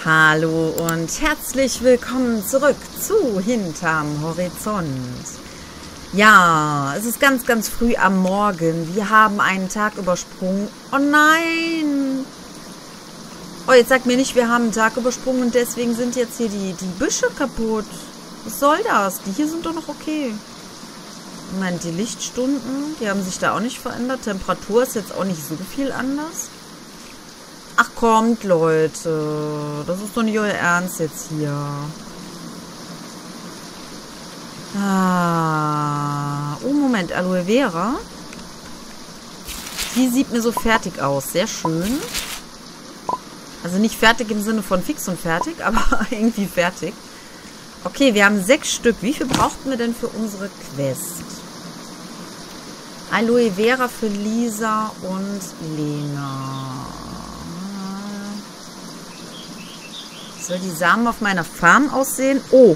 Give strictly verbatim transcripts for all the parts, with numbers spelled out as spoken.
Hallo und herzlich willkommen zurück zu Hinterm Horizont. Ja, es ist ganz, ganz früh am Morgen. Wir haben einen Tag übersprungen. Oh nein! Oh, jetzt sagt mir nicht, wir haben einen Tag übersprungen und deswegen sind jetzt hier die, die Büsche kaputt. Was soll das? Die hier sind doch noch okay. Moment, die Lichtstunden, die haben sich da auch nicht verändert. Temperatur ist jetzt auch nicht so viel anders. Ach kommt, Leute. Das ist doch nicht euer Ernst jetzt hier. Ah. Oh, Moment. Aloe Vera. Die sieht mir so fertig aus. Sehr schön. Also nicht fertig im Sinne von fix und fertig, aber irgendwie fertig. Okay, wir haben sechs Stück. Wie viel brauchten wir denn für unsere Quest? Aloe Vera für Lisa und Lena. Soll die Samen auf meiner Farm aussehen? Oh.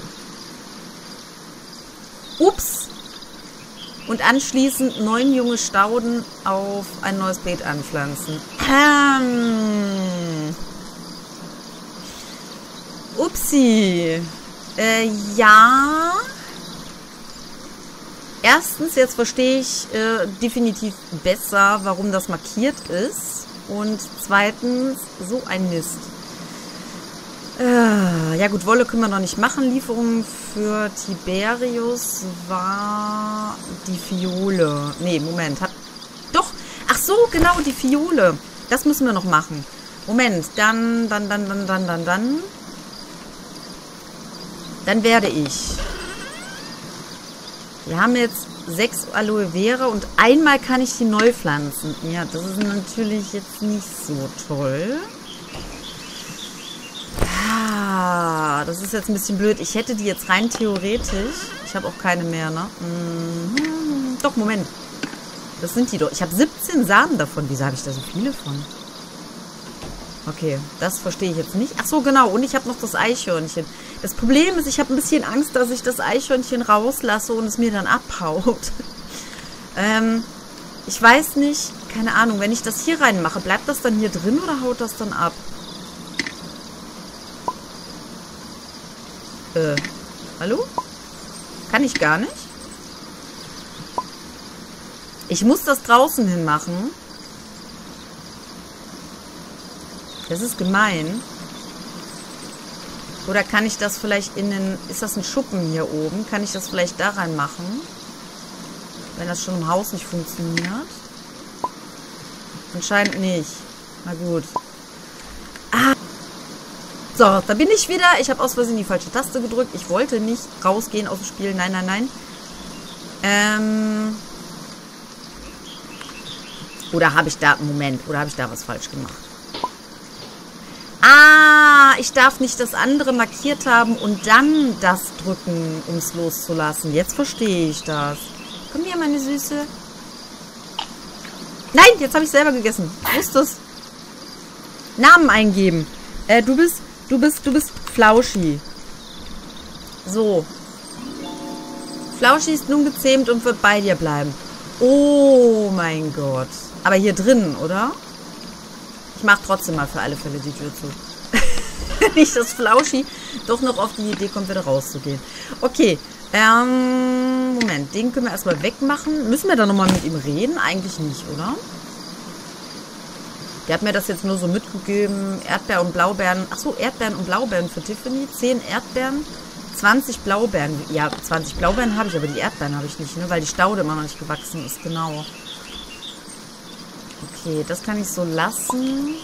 Ups. Und anschließend neun junge Stauden auf ein neues Beet anpflanzen. Ähm. Upsi. Äh, ja. Erstens, jetzt verstehe ich äh, definitiv besser, warum das markiert ist. Und zweitens, so ein Mist. Äh, ja gut, Wolle können wir noch nicht machen. Lieferung für Tiberius war die Fiole. Nee, Moment. Hat, doch. Ach so, genau, die Fiole. Das müssen wir noch machen. Moment, dann, dann, dann, dann, dann, dann, dann. Dann werde ich. Wir haben jetzt sechs Aloe Vera und einmal kann ich die neu pflanzen. Ja, das ist natürlich jetzt nicht so toll. Ah, das ist jetzt ein bisschen blöd. Ich hätte die jetzt rein theoretisch. Ich habe auch keine mehr, ne? Mhm. Doch, Moment. Das sind die doch. Ich habe siebzehn Samen davon. Wieso habe ich da so viele von? Okay, das verstehe ich jetzt nicht. Ach so, genau. Und ich habe noch das Eichhörnchen. Das Problem ist, ich habe ein bisschen Angst, dass ich das Eichhörnchen rauslasse und es mir dann abhaut. ähm, ich weiß nicht. Keine Ahnung. Wenn ich das hier reinmache, bleibt das dann hier drin oder haut das dann ab? Äh, hallo? Kann ich gar nicht? Ich muss das draußen hin machen. Das ist gemein. Oder kann ich das vielleicht in den... Ist das ein Schuppen hier oben? Kann ich das vielleicht da rein machen? Wenn das schon im Haus nicht funktioniert. Anscheinend nicht. Na gut. Ah. So, da bin ich wieder. Ich habe aus Versehen die falsche Taste gedrückt. Ich wollte nicht rausgehen aus dem Spiel. Nein, nein, nein. Ähm... Oder habe ich da... Moment. Oder habe ich da was falsch gemacht? Ah, ich darf nicht das andere markiert haben und dann das drücken, um es loszulassen. Jetzt verstehe ich das. Komm hier, meine Süße. Nein, jetzt habe ich selber gegessen. Ich wusste es. Namen eingeben. Äh, du bist, du bist, du bist Flauschi. So. Flauschi ist nun gezähmt und wird bei dir bleiben. Oh mein Gott. Aber hier drin, oder? Ich mache trotzdem mal für alle Fälle die Tür zu. Nicht, dass Flauschi doch noch auf die Idee kommt, wieder rauszugehen. Okay. Ähm, Moment. Den können wir erstmal wegmachen. Müssen wir da nochmal mit ihm reden? Eigentlich nicht, oder? Der hat mir das jetzt nur so mitgegeben. Erdbeer und Blaubeeren. Achso, Erdbeeren und Blaubeeren für Tiffany. zehn Erdbeeren, zwanzig Blaubeeren. Ja, zwanzig Blaubeeren habe ich, aber die Erdbeeren habe ich nicht, ne? Weil die Staude immer noch nicht gewachsen ist. Genau. Okay, das kann ich so lassen.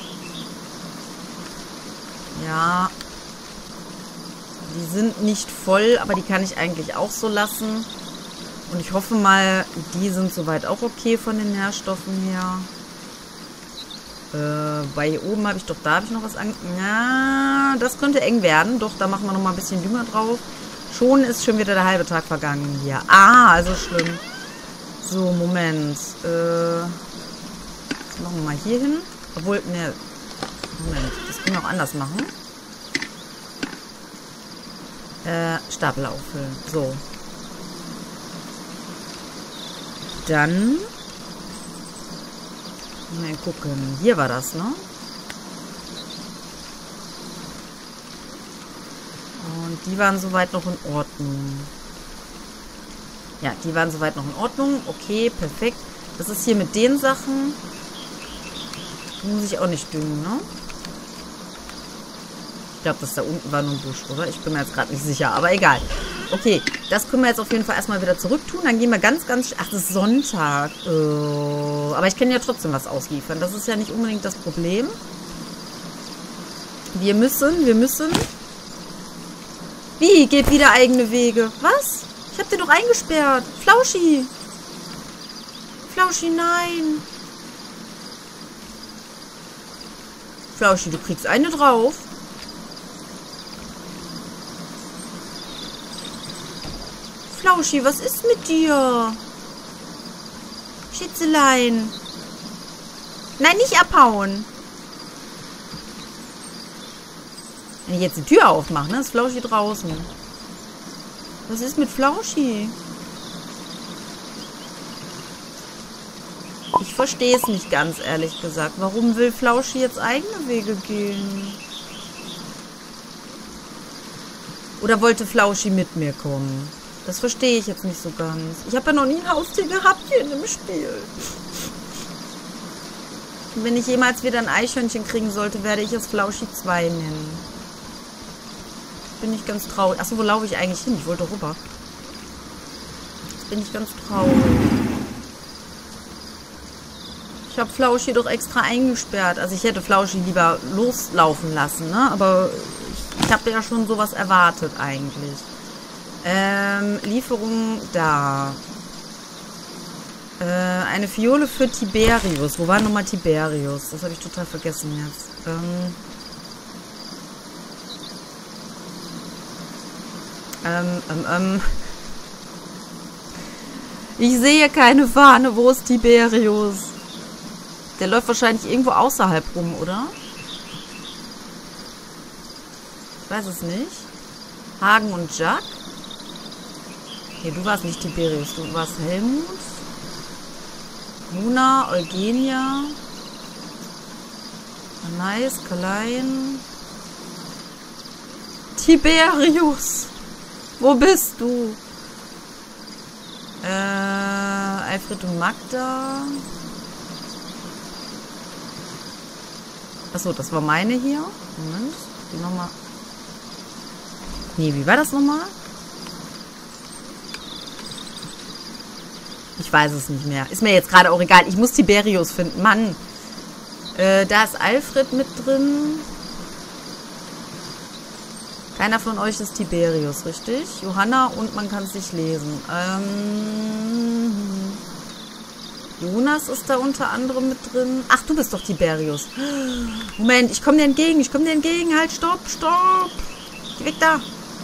Ja. Die sind nicht voll, aber die kann ich eigentlich auch so lassen. Und ich hoffe mal, die sind soweit auch okay von den Nährstoffen her. Äh, bei hier oben habe ich doch, da habe ich noch was an... Ja, das könnte eng werden. Doch, da machen wir noch mal ein bisschen Dünger drauf. Schon ist schon wieder der halbe Tag vergangen hier. Ah, also schlimm. So, Moment. Äh... Machen wir mal hier hin. Obwohl, ne. Moment, das können wir auch anders machen. Äh, Stapel auffüllen. So. Dann. Mal gucken. Hier war das, ne? die waren soweit noch in Ordnung. Ja, die waren soweit noch in Ordnung. Okay, perfekt. Das ist hier mit den Sachen. Die muss ich auch nicht düngen, ne? Ich glaube, das da unten war nur ein Busch, oder? Ich bin mir jetzt gerade nicht sicher, aber egal. Okay, das können wir jetzt auf jeden Fall erstmal wieder zurück tun. Dann gehen wir ganz, ganz... Ach, das ist Sonntag. Oh, aber ich kann ja trotzdem was ausliefern. Das ist ja nicht unbedingt das Problem. Wir müssen, wir müssen... Wie? Geht wieder eigene Wege. Was? Ich hab den doch eingesperrt. Flauschi. Flauschi, nein. Flauschi, du kriegst eine drauf. Flauschi, was ist mit dir? Schitzelein. Nein, nicht abhauen. Wenn ich jetzt die Tür aufmache, ne, ist Flauschi draußen. Was ist mit Flauschi? Ich verstehe es nicht ganz, ehrlich gesagt. Warum will Flauschi jetzt eigene Wege gehen? Oder wollte Flauschi mit mir kommen? Das verstehe ich jetzt nicht so ganz. Ich habe ja noch nie ein Haustier gehabt hier in dem Spiel. Und wenn ich jemals wieder ein Eichhörnchen kriegen sollte, werde ich es Flauschi zwei nennen. Bin ich ganz traurig. Achso, wo laufe ich eigentlich hin? Ich wollte rüber. Jetzt bin ich ganz traurig. Ich habe Flauschi doch extra eingesperrt. Also ich hätte Flauschi lieber loslaufen lassen, ne? Aber ich, ich habe ja schon sowas erwartet eigentlich. Ähm, Lieferung da. Äh, eine Fiole für Tiberius. Wo war nochmal Tiberius? Das habe ich total vergessen jetzt. Ähm, ähm, ähm, ähm. Ich sehe keine Fahne. Wo ist Tiberius? Der läuft wahrscheinlich irgendwo außerhalb rum, oder? Ich weiß es nicht. Hagen und Jack? Nee, du warst nicht Tiberius, du warst Helmut. Luna, Eugenia. Anais, Kalein. Tiberius! Wo bist du? Äh, Alfred und Magda. Achso, das war meine hier. Moment, die nochmal. Nee, wie war das nochmal? Ich weiß es nicht mehr. Ist mir jetzt gerade auch egal. Ich muss Tiberius finden. Mann. Äh, da ist Alfred mit drin. Keiner von euch ist Tiberius, richtig? Johanna und man kann es nicht lesen. Ähm, Jonas ist da unter anderem mit drin. Ach, du bist doch Tiberius. Moment, ich komme dir entgegen. Ich komme dir entgegen. Halt, stopp, stopp. Geh weg da.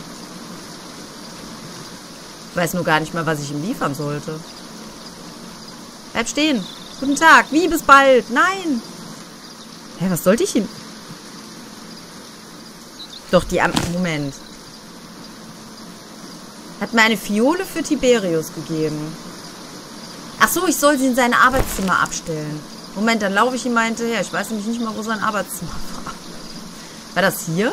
Ich weiß nur gar nicht mehr, was ich ihm liefern sollte. Bleib stehen. Guten Tag. Wie, bis bald? Nein. Hä, was sollte ich ihm? Doch, die... Am Moment. Hat mir eine Fiole für Tiberius gegeben. Ach so, ich soll sie in sein Arbeitszimmer abstellen. Moment, dann laufe ich ihm mal hinterher. Ich weiß nämlich nicht mal, wo sein Arbeitszimmer war. War das hier?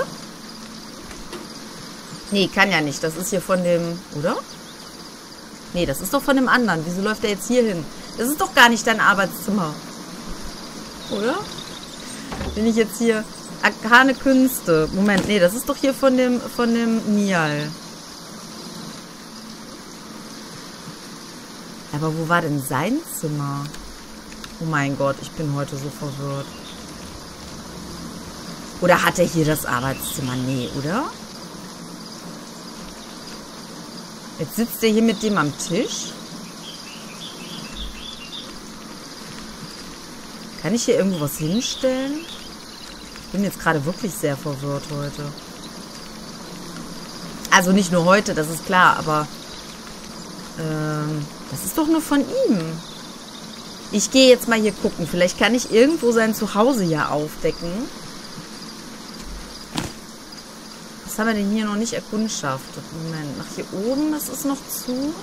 Nee, kann ja nicht. Das ist hier von dem... Oder? Nee, das ist doch von dem anderen. Wieso läuft der jetzt hier hin? Das ist doch gar nicht dein Arbeitszimmer. Oder? Bin ich jetzt hier... Arkane Künste. Moment, nee, das ist doch hier von dem... Von dem Nial. Aber wo war denn sein Zimmer? Oh mein Gott, ich bin heute so verwirrt. Oder hat er hier das Arbeitszimmer? Nee, oder? Jetzt sitzt er hier mit dem am Tisch. Kann ich hier irgendwo was hinstellen? Ich bin jetzt gerade wirklich sehr verwirrt heute. Also nicht nur heute, das ist klar, aber... Ähm, das ist doch nur von ihm. Ich gehe jetzt mal hier gucken. Vielleicht kann ich irgendwo sein Zuhause ja aufdecken. Was haben wir denn hier noch nicht erkundschaftet? Moment, nach hier oben, das ist noch zu.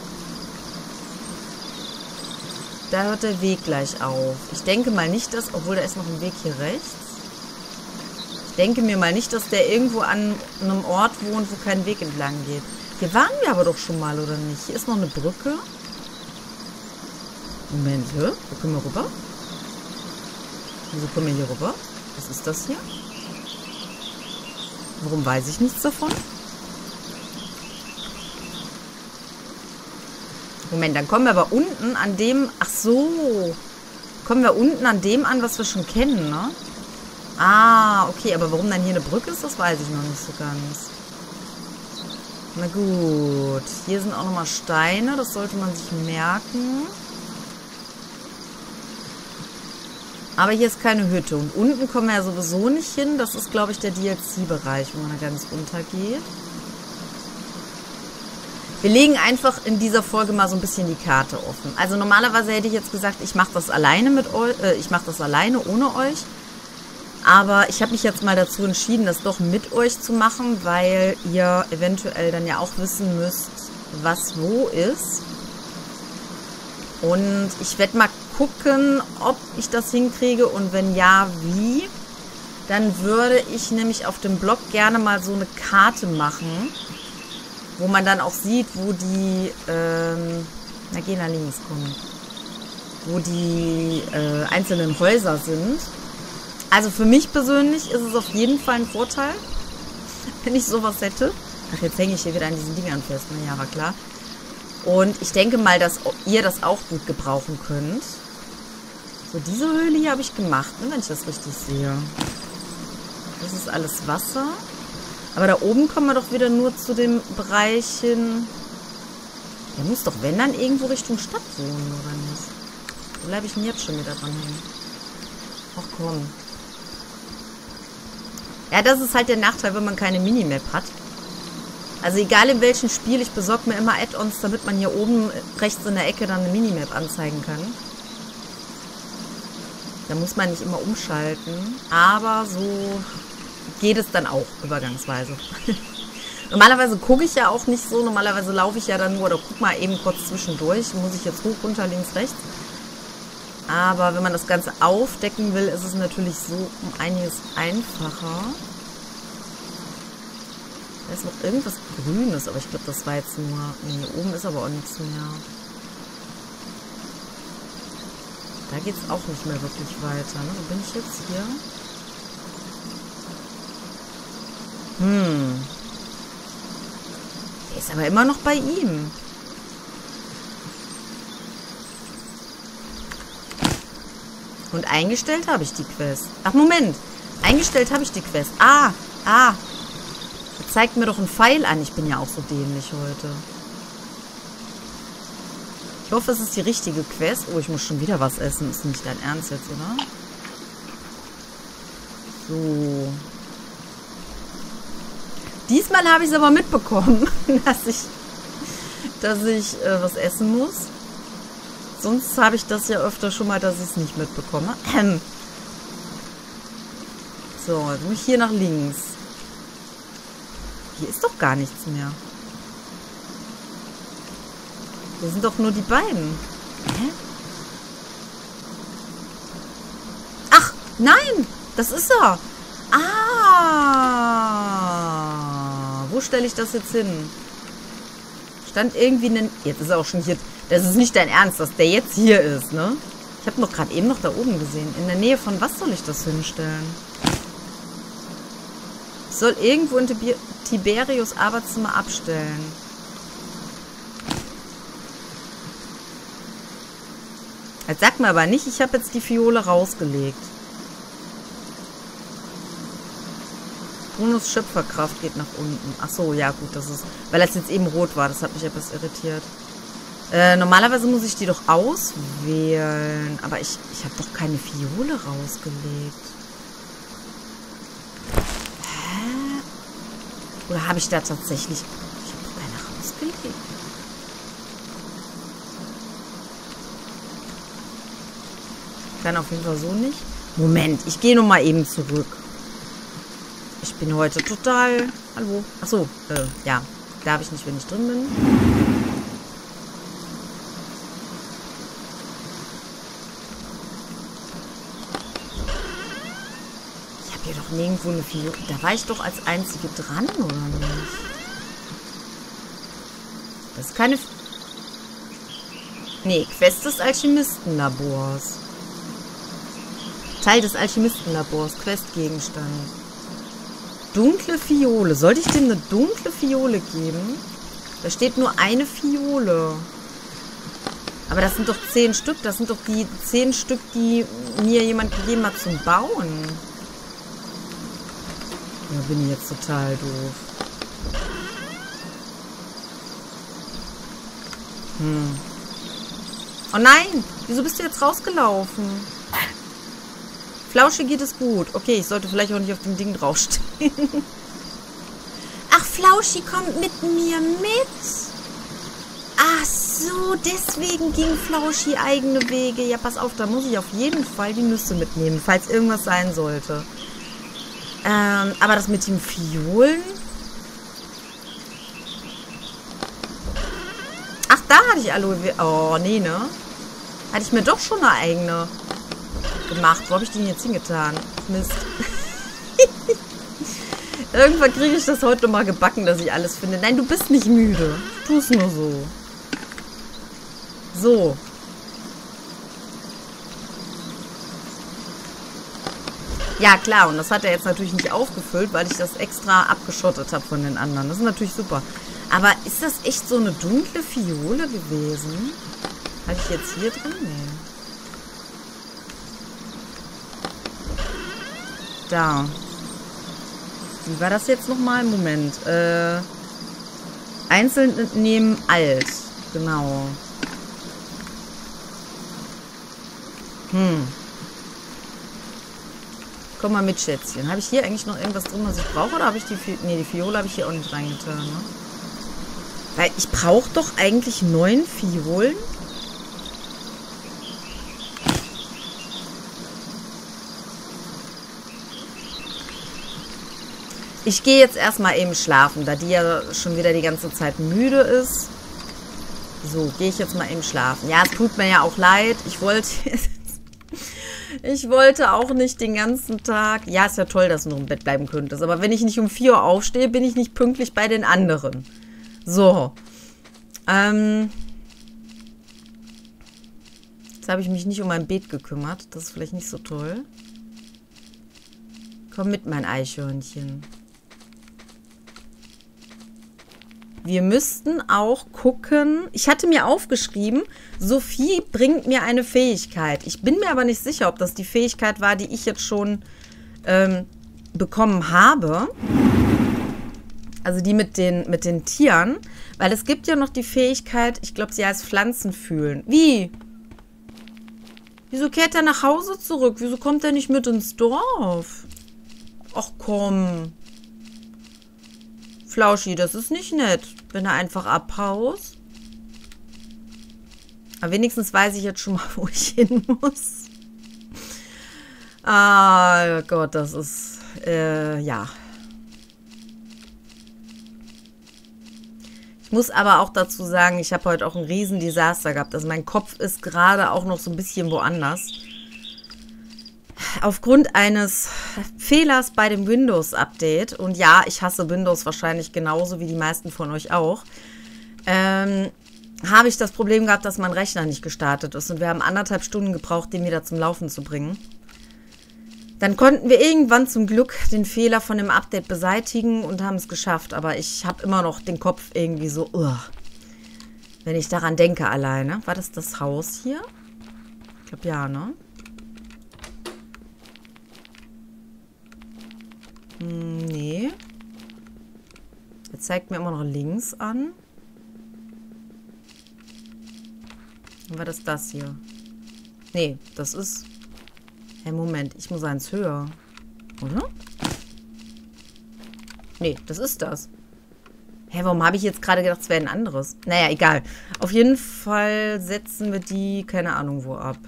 Da hört der Weg gleich auf. Ich denke mal nicht, dass... Obwohl, da ist noch ein Weg hier rechts. Ich denke mir mal nicht, dass der irgendwo an einem Ort wohnt, wo kein Weg entlang geht. Hier waren wir aber doch schon mal, oder nicht? Hier ist noch eine Brücke. Moment, hä? Wo können wir rüber? Wieso kommen wir hier rüber? Was ist das hier? Warum weiß ich nichts davon? Moment, dann kommen wir aber unten an dem... Ach so. Kommen wir unten an dem an, was wir schon kennen, ne? Ah, okay. Aber warum dann hier eine Brücke ist, das weiß ich noch nicht so ganz. Na gut. Hier sind auch nochmal Steine. Das sollte man sich merken. Aber hier ist keine Hütte. Und unten kommen wir ja sowieso nicht hin. Das ist, glaube ich, der D L C-Bereich, wo man da ganz runtergeht. Wir legen einfach in dieser Folge mal so ein bisschen die Karte offen. Also normalerweise hätte ich jetzt gesagt, ich mache das alleine mit euch, äh, ich mache das alleine ohne euch. Aber ich habe mich jetzt mal dazu entschieden, das doch mit euch zu machen, weil ihr eventuell dann ja auch wissen müsst, was wo ist. Und ich werde mal gucken, ob ich das hinkriege und wenn ja, wie. Dann würde ich nämlich auf dem Blog gerne mal so eine Karte machen, wo man dann auch sieht, wo die, ähm, na geh nach links, komm, wo die äh, einzelnen Häuser sind. Also für mich persönlich ist es auf jeden Fall ein Vorteil, wenn ich sowas hätte. Ach, jetzt hänge ich hier wieder an diesen Dingern fest. Na ja, war klar. Und ich denke mal, dass ihr das auch gut gebrauchen könnt. So, diese Höhle hier habe ich gemacht, ne, wenn ich das richtig sehe. Das ist alles Wasser. Aber da oben kommen wir doch wieder nur zu dem Bereich hin. Der muss doch, wenn, dann irgendwo Richtung Stadt wohnen, oder nicht? Wo bleibe ich denn jetzt schon wieder dran hängen? Ach komm. Ja, das ist halt der Nachteil, wenn man keine Minimap hat. Also egal in welchem Spiel, ich besorge mir immer Add-ons, damit man hier oben rechts in der Ecke dann eine Minimap anzeigen kann. Da muss man nicht immer umschalten. Aber so geht es dann auch übergangsweise. Normalerweise gucke ich ja auch nicht so. Normalerweise laufe ich ja dann nur oder guck mal eben kurz zwischendurch. Muss ich jetzt hoch, runter, links, rechts. Aber wenn man das Ganze aufdecken will, ist es natürlich so um einiges einfacher. Da ist noch irgendwas Grünes, aber ich glaube, das war jetzt nur... Nee, hier oben ist aber auch nichts mehr. Da geht es auch nicht mehr wirklich weiter. Ne? Wo bin ich jetzt hier? Hm. Der ist aber immer noch bei ihm. Und eingestellt habe ich die Quest. Ach, Moment. Eingestellt habe ich die Quest. Ah, ah. Er zeigt mir doch einen Pfeil an. Ich bin ja auch so dämlich heute. Ich hoffe, es ist die richtige Quest. Oh, ich muss schon wieder was essen. Ist nicht dein Ernst jetzt, oder? So. Diesmal habe ich es aber mitbekommen, dass ich, dass ich äh, was essen muss. Sonst habe ich das ja öfter schon mal, dass ich es nicht mitbekomme. Ähm. So, jetzt muss ich hier nach links. Hier ist doch gar nichts mehr. Hier sind doch nur die beiden. Hä? Ach, nein! Das ist er! Ah! Wo stelle ich das jetzt hin? Stand irgendwie ein... Jetzt ist er auch schon hier... Das ist nicht dein Ernst, dass der jetzt hier ist, ne? Ich habe noch gerade eben noch da oben gesehen. In der Nähe von was soll ich das hinstellen? Ich soll irgendwo in Tiber Tiberius Arbeitszimmer abstellen. Jetzt sag mir aber nicht, ich habe jetzt die Fiole rausgelegt. Bonus Schöpferkraft geht nach unten. Ach so, ja gut, das ist... Weil das jetzt eben rot war, das hat mich etwas irritiert. Äh, normalerweise muss ich die doch auswählen. Aber ich, ich habe doch keine Fiole rausgelegt. Hä? Oder habe ich da tatsächlich... Ich habe doch keine rausgelegt. Kann auf jeden Fall so nicht. Moment, ich gehe nochmal eben zurück. Ich bin heute total... Hallo? Achso, äh, ja. Darf ich nicht, wenn ich drin bin. Ich habe hier doch nirgendwo eine Fiole. Da war ich doch als Einzige dran, oder nicht? Das ist keine... F nee, Quest des Alchemistenlabors. Teil des Alchemistenlabors. Questgegenstand. Dunkle Fiole. Sollte ich dem eine dunkle Fiole geben? Da steht nur eine Fiole. Aber das sind doch zehn Stück. Das sind doch die zehn Stück, die mir jemand gegeben hat zum Bauen. Ja, bin ich jetzt total doof. Hm. Oh nein! Wieso bist du jetzt rausgelaufen? Flauschi geht es gut. Okay, ich sollte vielleicht auch nicht auf dem Ding draufstehen. Ach, Flauschi kommt mit mir mit. Ach so, deswegen ging Flauschi eigene Wege. Ja, pass auf, da muss ich auf jeden Fall die Nüsse mitnehmen, falls irgendwas sein sollte. Ähm, aber das mit den Fiolen... Ach, da hatte ich Aloe Vera... Oh, nee, ne? Hatte ich mir doch schon eine eigene gemacht. Wo habe ich die denn jetzt hingetan? Mist. Irgendwann kriege ich das heute mal gebacken, dass ich alles finde. Nein, du bist nicht müde. Tu es nur so. So. Ja, klar. Und das hat er jetzt natürlich nicht aufgefüllt, weil ich das extra abgeschottet habe von den anderen. Das ist natürlich super. Aber ist das echt so eine dunkle Fiole gewesen? Hatte ich jetzt hier drin? Nee. Da. Wie war das jetzt nochmal? Moment. Äh, einzeln nehmen alt. Genau. Hm. Komm mal mit, Schätzchen. Habe ich hier eigentlich noch irgendwas drin, was ich brauche? Oder habe ich die... Fi nee, die Fiole habe ich hier auch nicht reingetan, ne? Weil ich brauche doch eigentlich neun Fiolen. Ich gehe jetzt erstmal eben schlafen, da die ja schon wieder die ganze Zeit müde ist. So, gehe ich jetzt mal eben schlafen. Ja, es tut mir ja auch leid. Ich wollte... ich wollte auch nicht den ganzen Tag... Ja, ist ja toll, dass du noch im Bett bleiben könntest. Aber wenn ich nicht um vier Uhr aufstehe, bin ich nicht pünktlich bei den anderen. So. Ähm... Jetzt habe ich mich nicht um mein Beet gekümmert. Das ist vielleicht nicht so toll. Komm mit, mein Eichhörnchen. Wir müssten auch gucken. Ich hatte mir aufgeschrieben, Sophie bringt mir eine Fähigkeit. Ich bin mir aber nicht sicher, ob das die Fähigkeit war, die ich jetzt schon ähm, bekommen habe. Also die mit den, mit den Tieren. Weil es gibt ja noch die Fähigkeit, ich glaube, sie heißt Pflanzen fühlen. Wie? Wieso kehrt er nach Hause zurück? Wieso kommt er nicht mit ins Dorf? Ach komm. Flauschi, das ist nicht nett, wenn er einfach abhaut. Aber wenigstens weiß ich jetzt schon mal, wo ich hin muss. Ah Gott, das ist, äh, ja. Ich muss aber auch dazu sagen, ich habe heute auch ein Riesendesaster gehabt. Also mein Kopf ist gerade auch noch so ein bisschen woanders. Aufgrund eines Fehlers bei dem Windows-Update, und ja, ich hasse Windows wahrscheinlich genauso wie die meisten von euch auch, ähm, habe ich das Problem gehabt, dass mein Rechner nicht gestartet ist. Und wir haben anderthalb Stunden gebraucht, den wieder zum Laufen zu bringen. Dann konnten wir irgendwann zum Glück den Fehler von dem Update beseitigen und haben es geschafft. Aber ich habe immer noch den Kopf irgendwie so, uh, wenn ich daran denke alleine. War das das Haus hier? Ich glaube, ja, ne? Hm, nee. Er zeigt mir immer noch links an. Dann war das das hier. Nee, das ist... Hey, Moment, ich muss eins höher. Oder? Nee, das ist das. Hä, hey, warum habe ich jetzt gerade gedacht, es wäre ein anderes? Naja, egal. Auf jeden Fall setzen wir die, keine Ahnung wo, ab.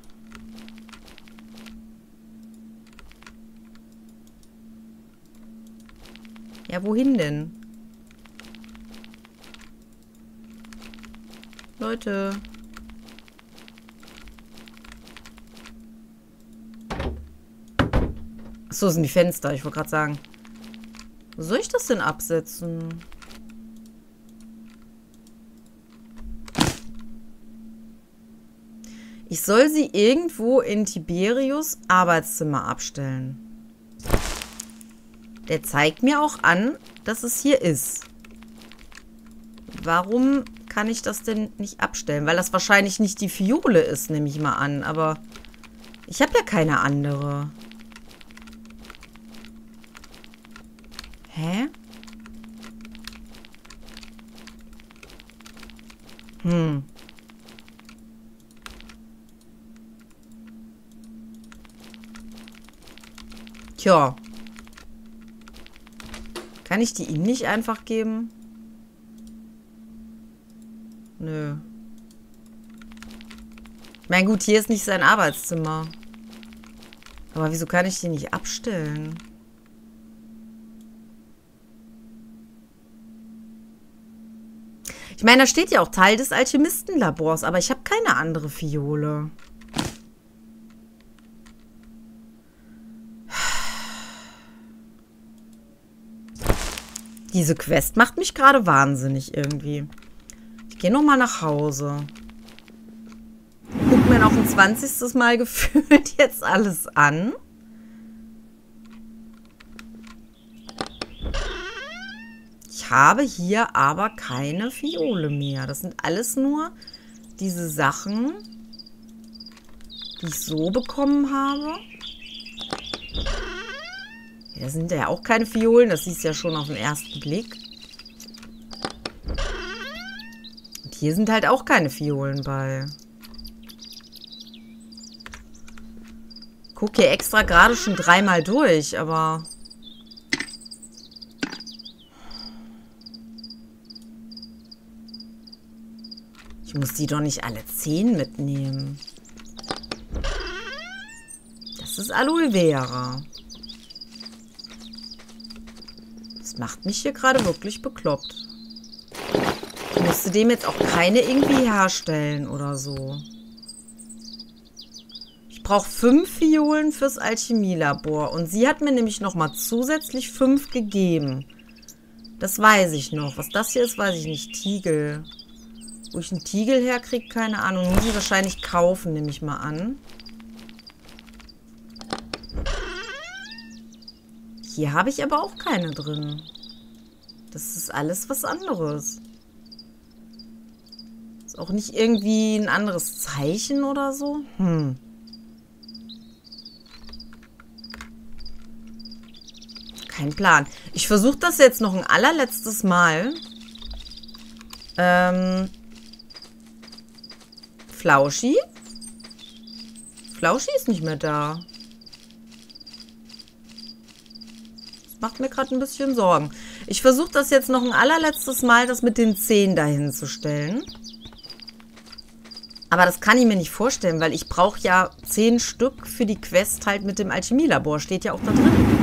Ja, wohin denn? Leute. Achso, Achso, das sind die Fenster. Ich wollte gerade sagen. Wo soll ich das denn absetzen? Ich soll sie irgendwo in Tiberius Arbeitszimmer abstellen. Der zeigt mir auch an, dass es hier ist. Warum kann ich das denn nicht abstellen? Weil das wahrscheinlich nicht die Fiole ist, nehme ich mal an. Aber ich habe ja keine andere. Hä? Hm. Tja. Kann ich die ihm nicht einfach geben? Nö. Ich meine, gut, hier ist nicht sein Arbeitszimmer. Aber wieso kann ich die nicht abstellen? Ich meine, da steht ja auch Teil des Alchemistenlabors, aber ich habe keine andere Fiole. Diese Quest macht mich gerade wahnsinnig irgendwie. Ich gehe nochmal nach Hause. Guck mir noch ein zwanzigstes Mal gefühlt jetzt alles an. Ich habe hier aber keine Fiole mehr. Das sind alles nur diese Sachen, die ich so bekommen habe. Ja, das sind ja auch keine Fiolen. Das siehst du ja schon auf den ersten Blick. Und hier sind halt auch keine Fiolen bei. Guck hier extra gerade schon dreimal durch, aber... Ich muss die doch nicht alle zehn mitnehmen. Das ist Aloe Vera. Das macht mich hier gerade wirklich bekloppt. Ich musste dem jetzt auch keine irgendwie herstellen oder so. Ich brauche fünf Fiolen fürs Alchemielabor. Und sie hat mir nämlich nochmal zusätzlich fünf gegeben. Das weiß ich noch. Was das hier ist, weiß ich nicht. Tiegel. Wo ich einen Tiegel herkriege, keine Ahnung. Muss ich wahrscheinlich kaufen, nehme ich mal an. Hier habe ich aber auch keine drin. Das ist alles was anderes. Ist auch nicht irgendwie ein anderes Zeichen oder so. Hm. Kein Plan. Ich versuche das jetzt noch ein allerletztes Mal. Ähm... Flauschi? Flauschi ist nicht mehr da. Das macht mir gerade ein bisschen Sorgen. Ich versuche das jetzt noch ein allerletztes Mal, das mit den zehn dahin zu stellen. Aber das kann ich mir nicht vorstellen, weil ich brauche ja zehn Stück für die Quest halt mit dem Alchemielabor. Steht ja auch da drin.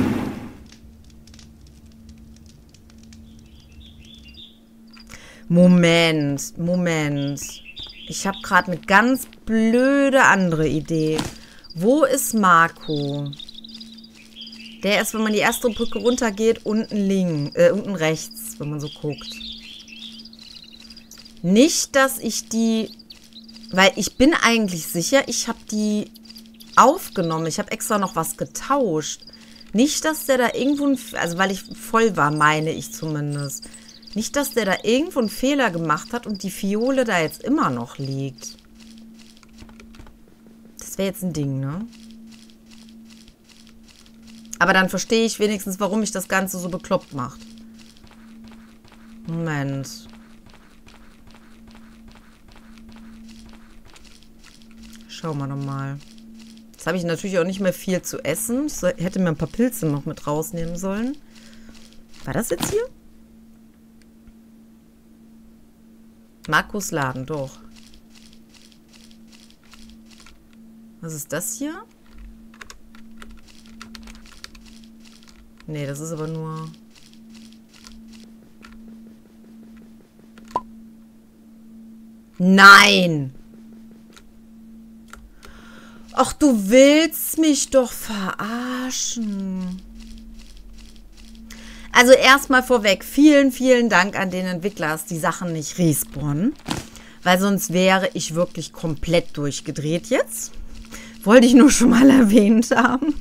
Moment, Moment. Ich habe gerade eine ganz blöde andere Idee. Wo ist Marco? Der ist, wenn man die erste Brücke runtergeht, unten links, äh, unten rechts, wenn man so guckt. Nicht, dass ich die... Weil ich bin eigentlich sicher, ich habe die aufgenommen. Ich habe extra noch was getauscht. Nicht, dass der da irgendwo... Ein, also, weil ich voll war, meine ich zumindest. Nicht, dass der da irgendwo einen Fehler gemacht hat und die Fiole da jetzt immer noch liegt. Das wäre jetzt ein Ding, ne? Aber dann verstehe ich wenigstens, warum mich das Ganze so bekloppt macht. Moment. Schauen wir doch mal. Jetzt habe ich natürlich auch nicht mehr viel zu essen. Ich hätte mir ein paar Pilze noch mit rausnehmen sollen. War das jetzt hier? Markus Laden, doch. Was ist das hier? Nee, das ist aber nur... Nein! Oh, Ach, du willst mich doch verarschen. Also erstmal vorweg, vielen, vielen Dank an den Entwickler, dass die Sachen nicht respawnen. Weil sonst wäre ich wirklich komplett durchgedreht jetzt. Wollte ich nur schon mal erwähnt haben.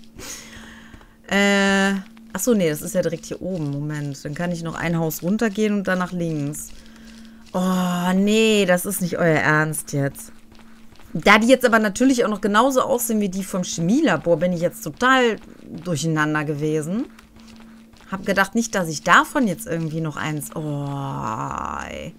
Äh, achso, nee, das ist ja direkt hier oben. Moment, dann kann ich noch ein Haus runtergehen und dann nach links. Oh, nee, das ist nicht euer Ernst jetzt. Da die jetzt aber natürlich auch noch genauso aussehen wie die vom Chemielabor, bin ich jetzt total durcheinander gewesen. Hab gedacht, nicht, dass ich davon jetzt irgendwie noch eins... Oh, ey.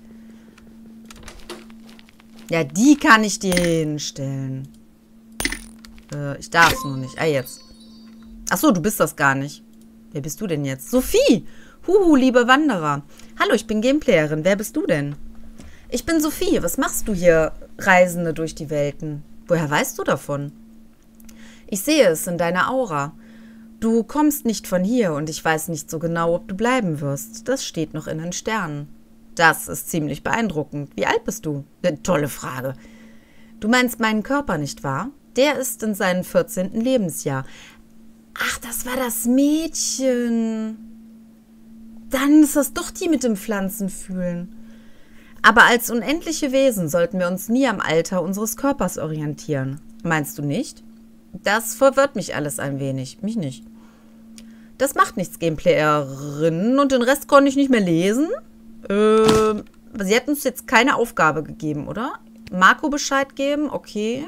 Ja, die kann ich dir hinstellen. Äh, ich darf es nur nicht. Ah, jetzt. Achso, du bist das gar nicht. Wer bist du denn jetzt? Sophie! Huhu, liebe Wanderer. Hallo, ich bin Gameplayerin. Wer bist du denn? Ich bin Sophie. Was machst du hier, Reisende durch die Welten? Woher weißt du davon? Ich sehe es in deiner Aura. Du kommst nicht von hier und ich weiß nicht so genau, ob du bleiben wirst. Das steht noch in den Sternen. Das ist ziemlich beeindruckend. Wie alt bist du? Eine tolle Frage. Du meinst meinen Körper, nicht wahr? Der ist in seinem vierzehnten Lebensjahr. Ach, das war das Mädchen. Dann ist das doch die mit dem Pflanzenfühlen. Aber als unendliche Wesen sollten wir uns nie am Alter unseres Körpers orientieren. Meinst du nicht? Das verwirrt mich alles ein wenig. Mich nicht. Das macht nichts, Gameplayerin. Und den Rest konnte ich nicht mehr lesen. Äh, sie hat uns jetzt keine Aufgabe gegeben, oder? Marco Bescheid geben, okay.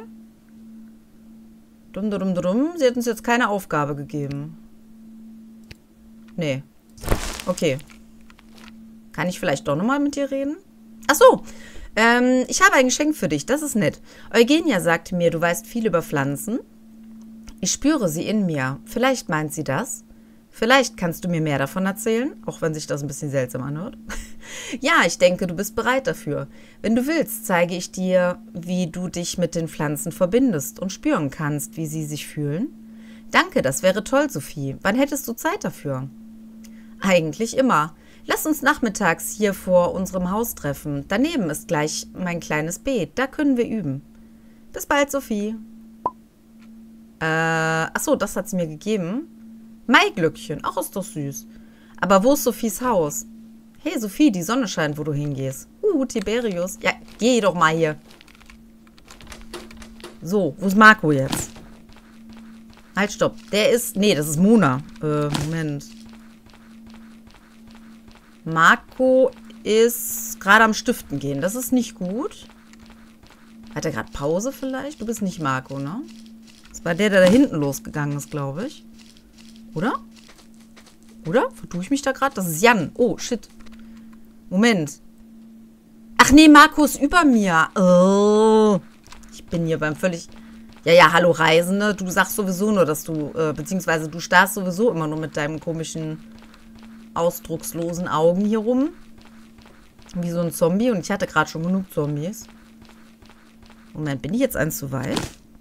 Dum, dum, dum. Sie hat uns jetzt keine Aufgabe gegeben. Nee. Okay. Kann ich vielleicht doch nochmal mit dir reden? Ach so. Ähm, ich habe ein Geschenk für dich. Das ist nett. Eugenia sagte mir, du weißt viel über Pflanzen. Ich spüre sie in mir. Vielleicht meint sie das. Vielleicht kannst du mir mehr davon erzählen, auch wenn sich das ein bisschen seltsam anhört. Ja, ich denke, du bist bereit dafür. Wenn du willst, zeige ich dir, wie du dich mit den Pflanzen verbindest und spüren kannst, wie sie sich fühlen. Danke, das wäre toll, Sophie. Wann hättest du Zeit dafür? Eigentlich immer. Lass uns nachmittags hier vor unserem Haus treffen. Daneben ist gleich mein kleines Beet. Da können wir üben. Bis bald, Sophie. Äh, achso, das hat sie mir gegeben. Maiglöckchen. Ach, ist doch süß. Aber wo ist Sophies Haus? Hey, Sophie, die Sonne scheint, wo du hingehst. Uh, Tiberius. Ja, geh doch mal hier. So, wo ist Marco jetzt? Halt, stopp. Der ist... Nee, das ist Mona. Äh, Moment. Marco ist gerade am Stiften gehen. Das ist nicht gut. Hat er gerade Pause vielleicht? Du bist nicht Marco, ne? Das war der, der da hinten losgegangen ist, glaube ich. Oder? Oder? Vertue ich mich da gerade? Das ist Jan. Oh, shit. Moment. Ach nee, Marco ist über mir. Oh. Ich bin hier beim völlig... Ja, ja, hallo Reisende. Du sagst sowieso nur, dass du... Äh, beziehungsweise du starrst sowieso immer nur mit deinem komischen, ausdruckslosen Augen hier rum. Wie so ein Zombie. Und ich hatte gerade schon genug Zombies. Moment, bin ich jetzt eins zu weit?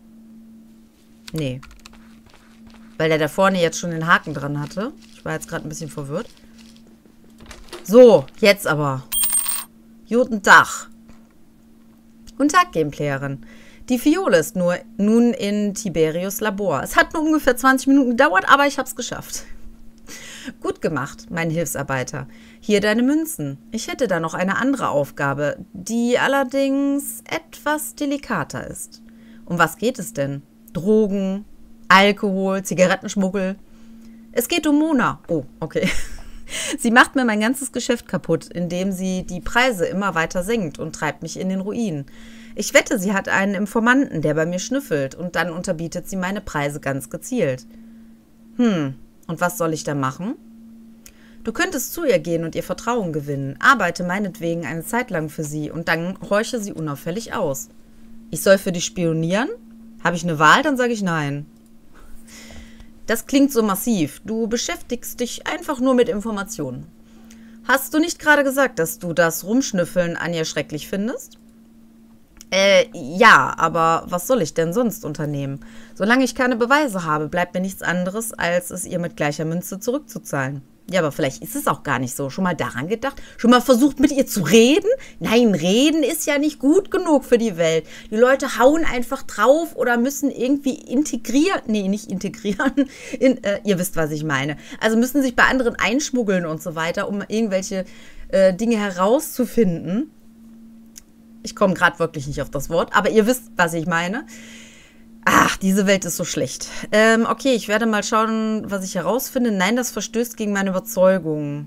Nee. Weil der da vorne jetzt schon den Haken dran hatte. Ich war jetzt gerade ein bisschen verwirrt. So, jetzt aber. Guten Tag. Guten Tag, Gameplayerin. Die Fiole ist nur nun in Tiberius Labor. Es hat nur ungefähr zwanzig Minuten gedauert, aber ich habe es geschafft. Gut gemacht, mein Hilfsarbeiter. Hier deine Münzen. Ich hätte da noch eine andere Aufgabe, die allerdings etwas delikater ist. Um was geht es denn? Drogen, Alkohol, Zigarettenschmuggel. Es geht um Mona. Oh, okay. Sie macht mir mein ganzes Geschäft kaputt, indem sie die Preise immer weiter senkt und treibt mich in den Ruin. Ich wette, sie hat einen Informanten, der bei mir schnüffelt, und dann unterbietet sie meine Preise ganz gezielt. Hm, und was soll ich da machen? Du könntest zu ihr gehen und ihr Vertrauen gewinnen. Arbeite meinetwegen eine Zeit lang für sie und dann horche sie unauffällig aus. Ich soll für dich spionieren? Habe ich eine Wahl? Dann sage ich nein. Das klingt so massiv. Du beschäftigst dich einfach nur mit Informationen. Hast du nicht gerade gesagt, dass du das Rumschnüffeln an ihr schrecklich findest? Äh, ja, aber was soll ich denn sonst unternehmen? Solange ich keine Beweise habe, bleibt mir nichts anderes, als es ihr mit gleicher Münze zurückzuzahlen. Ja, aber vielleicht ist es auch gar nicht so. Schon mal daran gedacht? Schon mal versucht, mit ihr zu reden? Nein, reden ist ja nicht gut genug für die Welt. Die Leute hauen einfach drauf oder müssen irgendwie integrieren. Nee, nicht integrieren. In, äh, ihr wisst, was ich meine. Also müssen sich bei anderen einschmuggeln und so weiter, um irgendwelche äh, Dinge herauszufinden. Ich komme gerade wirklich nicht auf das Wort, aber ihr wisst, was ich meine. Ach, diese Welt ist so schlecht. Ähm, okay, ich werde mal schauen, was ich herausfinde. Nein, das verstößt gegen meine Überzeugung.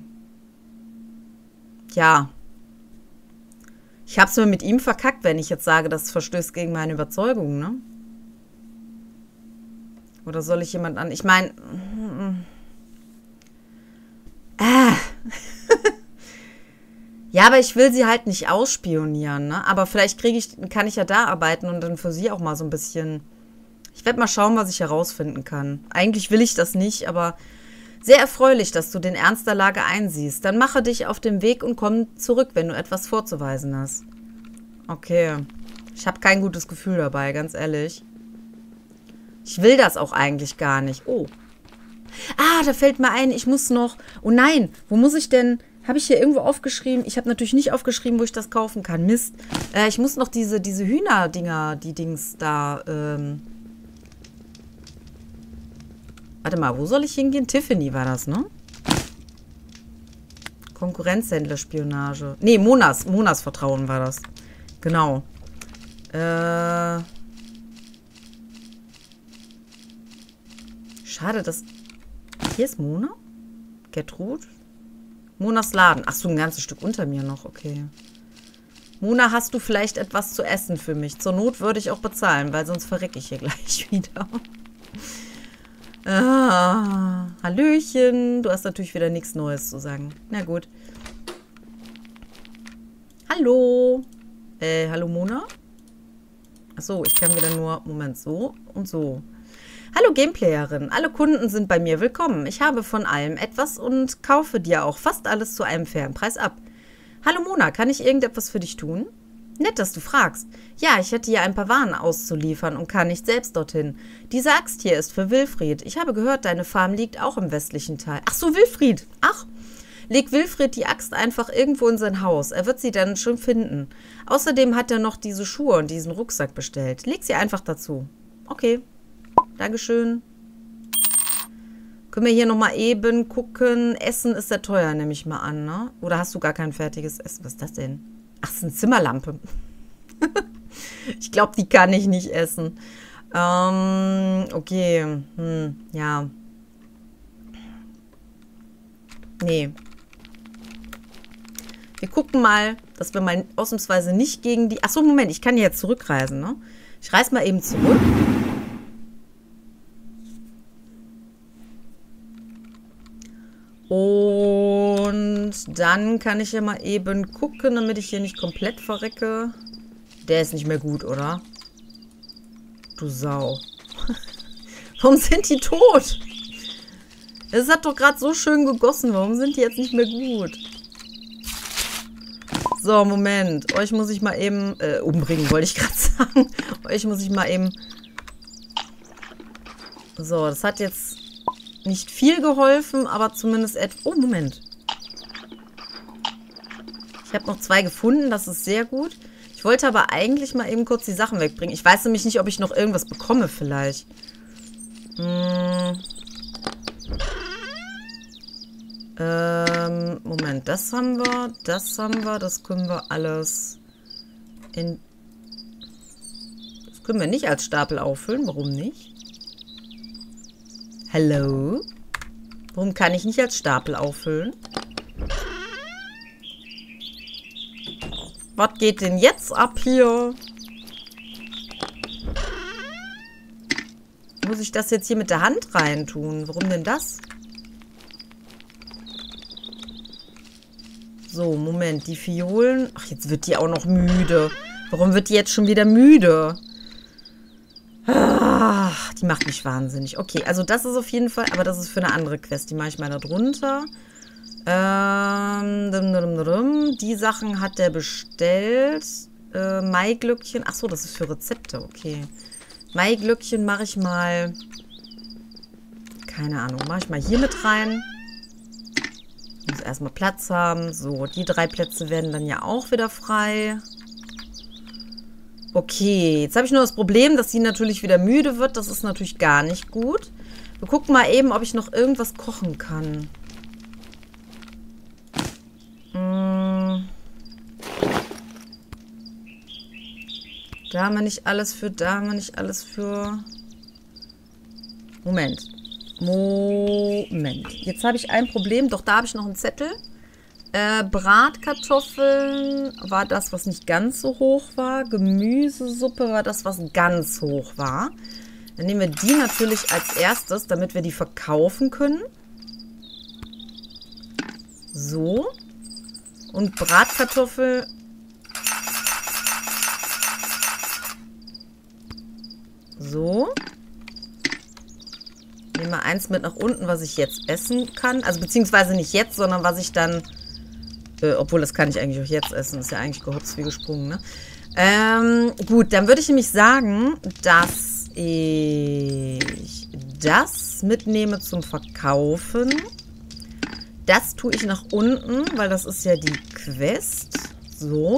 Ja. Ich habe es mir mit ihm verkackt, wenn ich jetzt sage, das verstößt gegen meine Überzeugung, ne? Oder soll ich jemand an... Ich meine... Ah. Ja, aber ich will sie halt nicht ausspionieren, ne? Aber vielleicht kriege ich, kann ich ja da arbeiten und dann für sie auch mal so ein bisschen... Ich werde mal schauen, was ich herausfinden kann. Eigentlich will ich das nicht, aber sehr erfreulich, dass du den Ernst der Lage einsiehst. Dann mache dich auf den Weg und komm zurück, wenn du etwas vorzuweisen hast. Okay. Ich habe kein gutes Gefühl dabei, ganz ehrlich. Ich will das auch eigentlich gar nicht. Oh. Ah, da fällt mir ein, ich muss noch... Oh nein, wo muss ich denn... Habe ich hier irgendwo aufgeschrieben? Ich habe natürlich nicht aufgeschrieben, wo ich das kaufen kann. Mist. Äh, ich muss noch diese, diese Hühner-Dinger, die Dings da... Ähm Warte mal, wo soll ich hingehen? Tiffany war das, ne? Konkurrenzhändlerspionage. Nee, Monas. Monas Vertrauen war das. Genau. Äh... Schade, dass... Hier ist Mona? Gertrud? Monas Laden. Ach so, ein ganzes Stück unter mir noch. Okay. Mona, hast du vielleicht etwas zu essen für mich? Zur Not würde ich auch bezahlen, weil sonst verrecke ich hier gleich wieder. Ah, Hallöchen. Du hast natürlich wieder nichts Neues zu sagen. Na gut. Hallo. Äh, hallo Mona? Achso, ich kann wieder nur... Moment, so und so. Hallo Gameplayerin. Alle Kunden sind bei mir willkommen. Ich habe von allem etwas und kaufe dir auch fast alles zu einem fairen Preis ab. Hallo Mona, kann ich irgendetwas für dich tun? Nett, dass du fragst. Ja, ich hätte hier ein paar Waren auszuliefern und kann nicht selbst dorthin. Diese Axt hier ist für Wilfried. Ich habe gehört, deine Farm liegt auch im westlichen Teil. Ach so, Wilfried. Ach, leg Wilfried die Axt einfach irgendwo in sein Haus. Er wird sie dann schon finden. Außerdem hat er noch diese Schuhe und diesen Rucksack bestellt. Leg sie einfach dazu. Okay. Dankeschön. Können wir hier nochmal eben gucken. Essen ist sehr teuer, nehme ich mal an, ne? Oder hast du gar kein fertiges Essen? Was ist das denn? Ach, das ist eine Zimmerlampe. Ich glaube, die kann ich nicht essen. Ähm, okay. Hm, ja. Nee. Wir gucken mal, dass wir mal ausnahmsweise nicht gegen die... Achso, Moment, ich kann jetzt zurückreisen, ne? Ich reise mal eben zurück. Und dann kann ich ja mal eben gucken, damit ich hier nicht komplett verrecke. Der ist nicht mehr gut, oder? Du Sau. Warum sind die tot? Es hat doch gerade so schön gegossen. Warum sind die jetzt nicht mehr gut? So, Moment. Euch muss ich mal eben... Äh, umbringen, wollte ich gerade sagen. Euch muss ich mal eben... So, das hat jetzt... nicht viel geholfen, aber zumindest etwas... Oh, Moment. Ich habe noch zwei gefunden, das ist sehr gut. Ich wollte aber eigentlich mal eben kurz die Sachen wegbringen. Ich weiß nämlich nicht, ob ich noch irgendwas bekomme vielleicht. Hm. Ähm, Moment, das haben wir, das haben wir, das können wir alles in... Das können wir nicht als Stapel auffüllen, warum nicht? Hallo? Warum kann ich nicht als Stapel auffüllen? Was geht denn jetzt ab hier? Muss ich das jetzt hier mit der Hand reintun? Warum denn das? So, Moment. Die Fiolen... Ach, jetzt wird die auch noch müde. Warum wird die jetzt schon wieder müde? Ach, die macht mich wahnsinnig. Okay, also das ist auf jeden Fall... Aber das ist für eine andere Quest. Die mache ich mal da drunter. Ähm, dum, dum, dum. Die Sachen hat der bestellt. Äh, Maiglöckchen. Achso, das ist für Rezepte. Okay. Maiglöckchen mache ich mal... Keine Ahnung. Mache ich mal hier mit rein. erstmal Platz haben. So, die drei Plätze werden dann ja auch wieder frei. Okay, jetzt habe ich nur das Problem, dass sie natürlich wieder müde wird. Das ist natürlich gar nicht gut. Wir gucken mal eben, ob ich noch irgendwas kochen kann. Hm. Da haben wir nicht alles für, da haben wir nicht alles für. Moment. Moment. Jetzt habe ich ein Problem. Doch, da habe ich noch einen Zettel. Äh, Bratkartoffeln war das, was nicht ganz so hoch war. Gemüsesuppe war das, was ganz hoch war. Dann nehmen wir die natürlich als erstes, damit wir die verkaufen können. So. Und Bratkartoffel. So. Nehmen wir eins mit nach unten, was ich jetzt essen kann. Also beziehungsweise nicht jetzt, sondern was ich dann... Äh, obwohl, das kann ich eigentlich auch jetzt essen. Das ist ja eigentlich gehopst wie gesprungen, ne? Ähm, gut, dann würde ich nämlich sagen, dass ich das mitnehme zum Verkaufen. Das tue ich nach unten, weil das ist ja die Quest. So.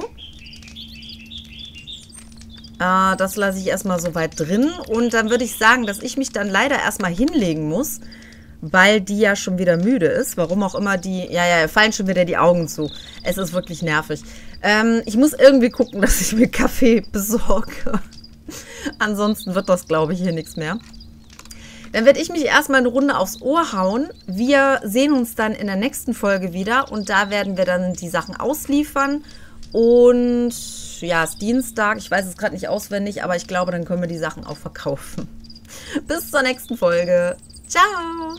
Äh, das lasse ich erstmal so weit drin. Und dann würde ich sagen, dass ich mich dann leider erstmal hinlegen muss, weil die ja schon wieder müde ist. Warum auch immer die... Ja, ja, fallen schon wieder die Augen zu. Es ist wirklich nervig. Ähm, ich muss irgendwie gucken, dass ich mir Kaffee besorge. Ansonsten wird das, glaube ich, hier nichts mehr. Dann werde ich mich erstmal eine Runde aufs Ohr hauen. Wir sehen uns dann in der nächsten Folge wieder. Und da werden wir dann die Sachen ausliefern. Und ja, es ist Dienstag. Ich weiß es gerade nicht auswendig, aber ich glaube, dann können wir die Sachen auch verkaufen. Bis zur nächsten Folge. Ciao!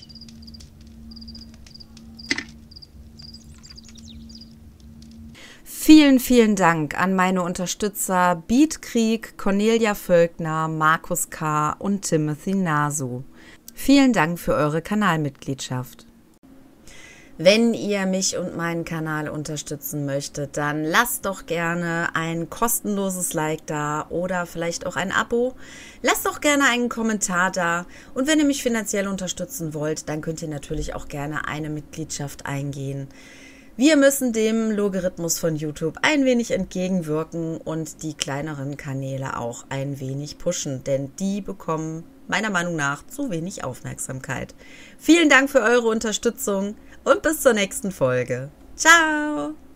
Vielen, vielen Dank an meine Unterstützer Beatkrieg, Cornelia Völkner, Markus K. und Timothy Nasu. Vielen Dank für eure Kanalmitgliedschaft. Wenn ihr mich und meinen Kanal unterstützen möchtet, dann lasst doch gerne ein kostenloses Like da oder vielleicht auch ein Abo. Lasst doch gerne einen Kommentar da. Und wenn ihr mich finanziell unterstützen wollt, dann könnt ihr natürlich auch gerne eine Mitgliedschaft eingehen. Wir müssen dem Logarithmus von YouTube ein wenig entgegenwirken und die kleineren Kanäle auch ein wenig pushen, denn die bekommen meiner Meinung nach zu wenig Aufmerksamkeit. Vielen Dank für eure Unterstützung und bis zur nächsten Folge. Ciao!